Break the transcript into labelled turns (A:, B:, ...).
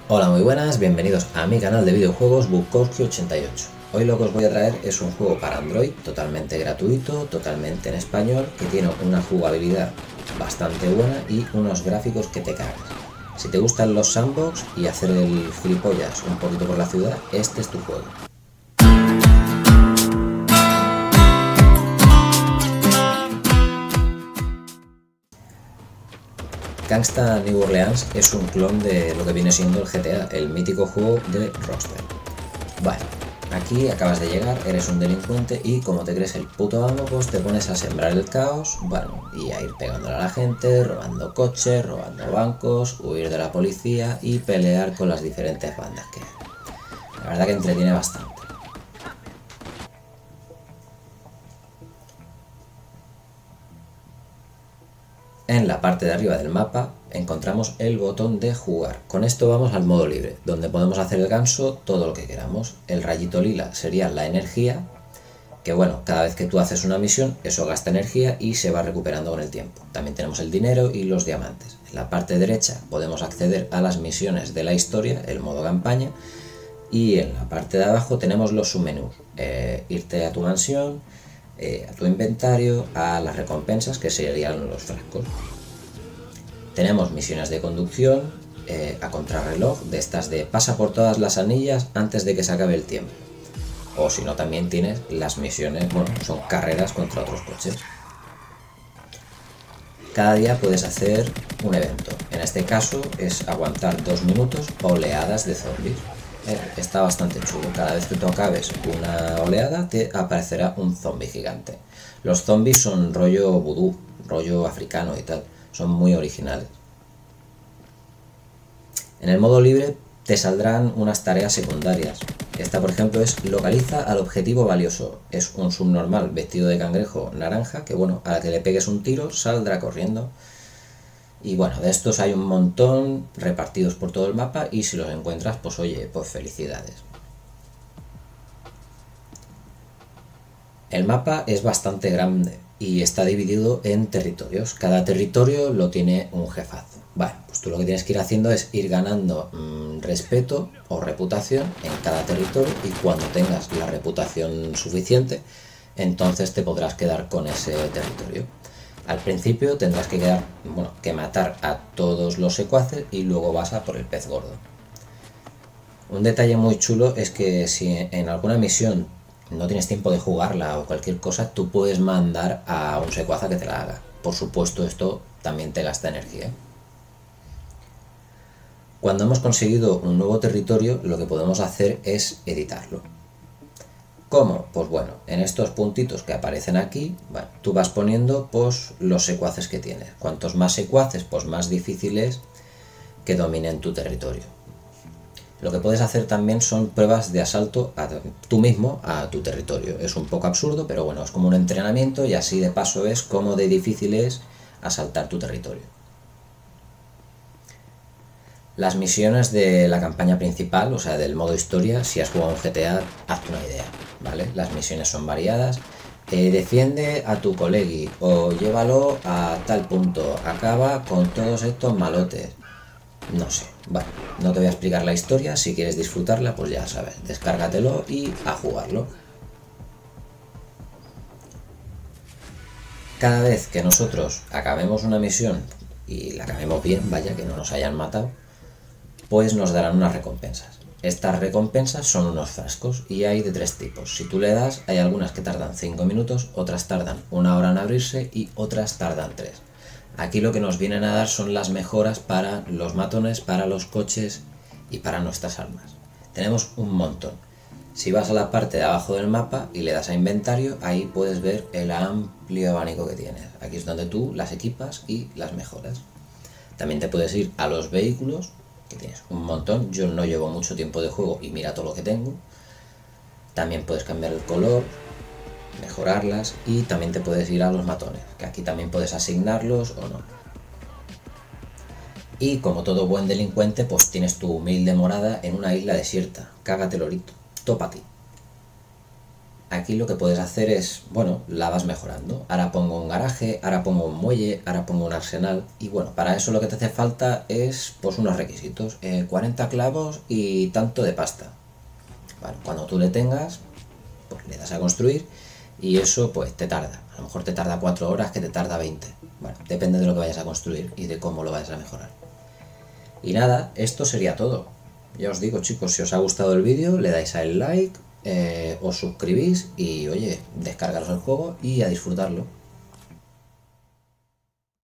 A: Hola, muy buenas, bienvenidos a mi canal de videojuegos Bukowski88. Hoy lo que os voy a traer es un juego para Android totalmente gratuito, totalmente en español, que tiene una jugabilidad bastante buena y unos gráficos que te cagas. Si te gustan los sandbox y hacer el gilipollas un poquito por la ciudad, este es tu juego. Gangsta New Orleans es un clon de lo que viene siendo el GTA, el mítico juego de Rockstar. Vale, aquí acabas de llegar, eres un delincuente y como te crees el puto amo, pues te pones a sembrar el caos, bueno, y a ir pegándole a la gente, robando coches, robando bancos, huir de la policía y pelear con las diferentes bandas que hay. La verdad que entretiene bastante. En la parte de arriba del mapa encontramos el botón de jugar. Con esto vamos al modo libre, donde podemos hacer el ganso todo lo que queramos. El rayito lila sería la energía, que bueno, cada vez que tú haces una misión, eso gasta energía y se va recuperando con el tiempo. También tenemos el dinero y los diamantes. En la parte derecha podemos acceder a las misiones de la historia, el modo campaña, y en la parte de abajo tenemos los submenús. Irte a tu mansión, a tu inventario, a las recompensas, que serían los frascos. Tenemos misiones de conducción, a contrarreloj, de estas de pasa por todas las anillas antes de que se acabe el tiempo. O si no, también tienes las misiones, bueno, son carreras contra otros coches. Cada día puedes hacer un evento. En este caso es aguantar 2 minutos oleadas de zombies. Está bastante chulo. Cada vez que tú acabes una oleada te aparecerá un zombie gigante. Los zombies son rollo vudú, rollo africano y tal. Son muy originales. En el modo libre te saldrán unas tareas secundarias. Esta, por ejemplo, es localiza al objetivo valioso. Es un subnormal vestido de cangrejo naranja que, bueno, a la que le pegues un tiro saldrá corriendo. Y bueno, de estos hay un montón repartidos por todo el mapa y si los encuentras, pues oye, pues felicidades. El mapa es bastante grande y está dividido en territorios. Cada territorio lo tiene un jefazo. Vale, pues tú lo que tienes que ir haciendo es ir ganando respeto o reputación en cada territorio y cuando tengas la reputación suficiente, entonces te podrás quedar con ese territorio. Al principio tendrás que matar a todos los secuaces y luego vas a por el pez gordo. Un detalle muy chulo es que si en alguna misión no tienes tiempo de jugarla o cualquier cosa, tú puedes mandar a un secuaz a que te la haga. Por supuesto, esto también te gasta energía. Cuando hemos conseguido un nuevo territorio, lo que podemos hacer es editarlo. ¿Cómo? Pues bueno, en estos puntitos que aparecen aquí, bueno, tú vas poniendo pues los secuaces que tienes. Cuantos más secuaces, pues más difícil es que dominen tu territorio. Lo que puedes hacer también son pruebas de asalto tú mismo a tu territorio. Es un poco absurdo, pero bueno, es como un entrenamiento y así de paso es cómo de difícil es asaltar tu territorio. Las misiones de la campaña principal, o sea, del modo historia, si has jugado un GTA, hazte una idea, ¿vale? Las misiones son variadas. Defiende a tu colegui o llévalo a tal punto, acaba con todos estos malotes. No sé, bueno, no te voy a explicar la historia, si quieres disfrutarla, pues ya sabes, descárgatelo y a jugarlo. Cada vez que nosotros acabemos una misión y la acabemos bien, vaya, que no nos hayan matado, pues nos darán unas recompensas. Estas recompensas son unos frascos y hay de 3 tipos. Si tú le das, hay algunas que tardan 5 minutos, otras tardan 1 hora en abrirse y otras tardan 3. Aquí lo que nos vienen a dar son las mejoras para los matones, para los coches y para nuestras armas. Tenemos un montón. Si vas a la parte de abajo del mapa y le das a inventario, ahí puedes ver el amplio abanico que tienes. Aquí es donde tú las equipas y las mejoras. También te puedes ir a los vehículos, que tienes un montón. Yo no llevo mucho tiempo de juego y mira todo lo que tengo. También puedes cambiar el color, mejorarlas y también te puedes ir a los matones, que aquí también puedes asignarlos o no. Y como todo buen delincuente, pues tienes tu humilde morada en una isla desierta. Cágate lorito, topa ti. Aquí lo que puedes hacer es, bueno, la vas mejorando. Ahora pongo un garaje, ahora pongo un muelle, ahora pongo un arsenal. Y bueno, para eso lo que te hace falta es pues unos requisitos. 40 clavos y tanto de pasta. Bueno, cuando tú le tengas, pues le das a construir y eso pues te tarda. A lo mejor te tarda 4 horas, que te tarda 20. Bueno, depende de lo que vayas a construir y de cómo lo vayas a mejorar. Y nada, esto sería todo. Ya os digo, chicos, si os ha gustado el vídeo, le dais al like, os suscribís y oye, descargaros el juego y a disfrutarlo.